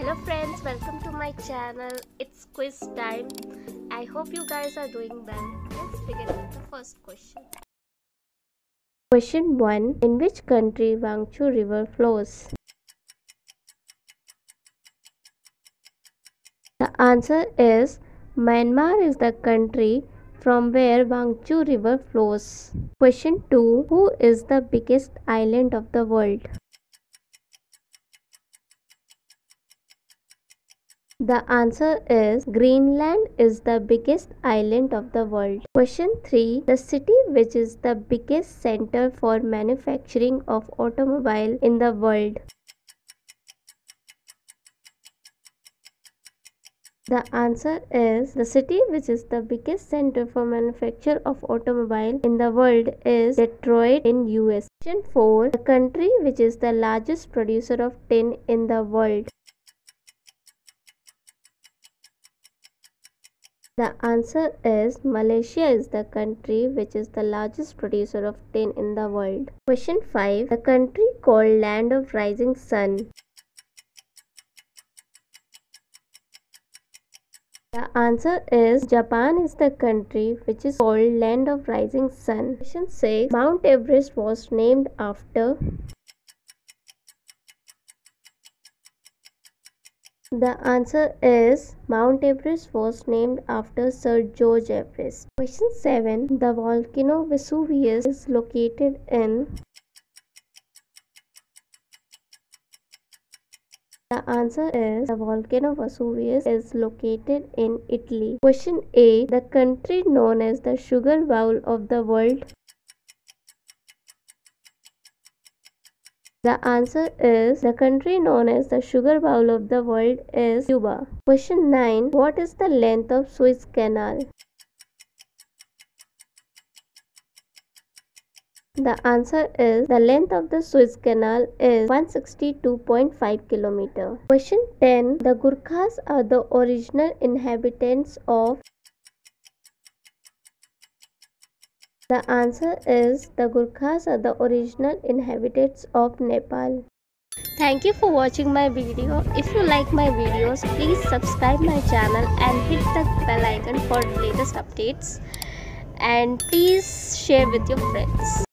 Hello friends, welcome to my channel. It's quiz time. I hope you guys are doing well. Let's begin with the first question. Question 1. In which country Wangchu River flows? The answer is Myanmar is the country from where Wangchu River flows. Question 2. Who is the biggest island of the world? The answer is Greenland is the biggest island of the world. Question 3. The city which is the biggest center for manufacturing of automobile in the world. The answer is the city which is the biggest center for manufacture of automobile in the world is Detroit in US. Question 4. The country which is the largest producer of tin in the world. The answer is Malaysia is the country which is the largest producer of tin in the world. Question 5. The country called Land of Rising Sun. The answer is Japan is the country which is called Land of Rising Sun. Question 6. Mount Everest was named after. The answer is Mount Everest was named after Sir George Everest. Question 7. The volcano Vesuvius is located in. The answer is the volcano Vesuvius is located in Italy. Question 8. The country known as the sugar bowl of the world. The answer is the country known as the sugar bowl of the world is Cuba. Question 9. What is the length of Suez Canal? The answer is the length of the Suez Canal is 162.5 km. Question 10. The Gurkhas are the original inhabitants of. The answer is the Gurkhas are the original inhabitants of Nepal. Thank you for watching my video. If you like my videos, please subscribe my channel and hit the bell icon for latest updates. And please share with your friends.